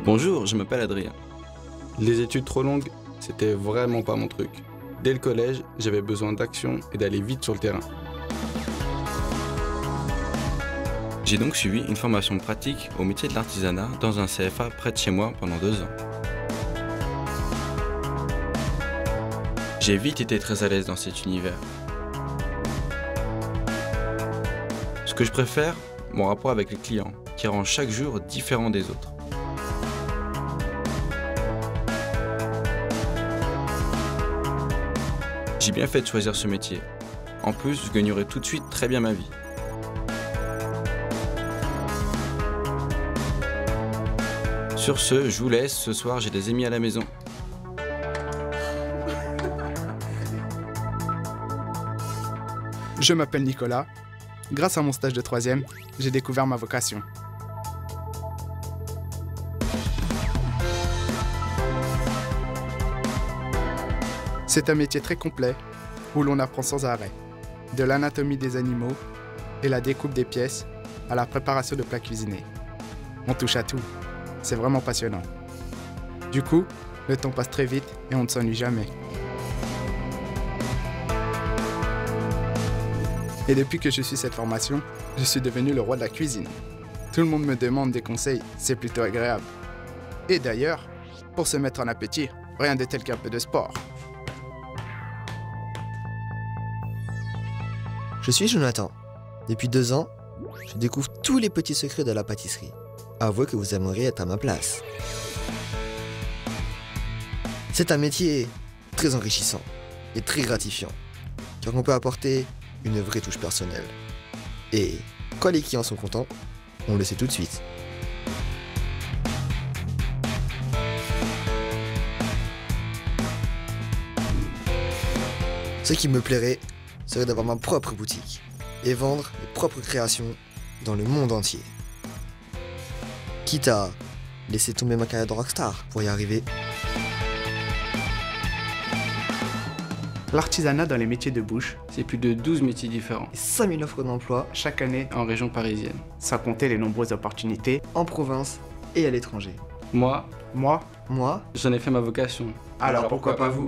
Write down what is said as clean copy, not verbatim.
Bonjour, je m'appelle Adrien. Les études trop longues, c'était vraiment pas mon truc. Dès le collège, j'avais besoin d'action et d'aller vite sur le terrain. J'ai donc suivi une formation pratique au métier de l'artisanat dans un CFA près de chez moi pendant 2 ans. J'ai vite été très à l'aise dans cet univers. Ce que je préfère, mon rapport avec les clients, qui rend chaque jour différent des autres. J'ai bien fait de choisir ce métier. En plus, je gagnerai tout de suite très bien ma vie. Sur ce, je vous laisse. Ce soir, j'ai des amis à la maison. Je m'appelle Nicolas. Grâce à mon stage de 3e, j'ai découvert ma vocation. C'est un métier très complet où l'on apprend sans arrêt, de l'anatomie des animaux et la découpe des pièces à la préparation de plats cuisinés. On touche à tout, c'est vraiment passionnant. Du coup, le temps passe très vite et on ne s'ennuie jamais. Et depuis que je suis cette formation, je suis devenu le roi de la cuisine. Tout le monde me demande des conseils, c'est plutôt agréable. Et d'ailleurs, pour se mettre en appétit, rien de tel qu'un peu de sport. Je suis Jonathan. Depuis 2 ans, je découvre tous les petits secrets de la pâtisserie. Avouez que vous aimeriez être à ma place. C'est un métier très enrichissant et très gratifiant, car on peut apporter une vraie touche personnelle. Et quand les clients sont contents, on le sait tout de suite. Ce qui me plairait serait d'avoir ma propre boutique et vendre mes propres créations dans le monde entier. Quitte à laisser tomber ma carrière de rockstar pour y arriver. L'artisanat dans les métiers de bouche, C'est plus de 12 métiers différents, 5000 offres d'emploi chaque année, en région parisienne. sans compter les nombreuses opportunités, en province et à l'étranger. Moi, moi, Moi, j'en ai fait ma vocation. alors pourquoi pas vous ?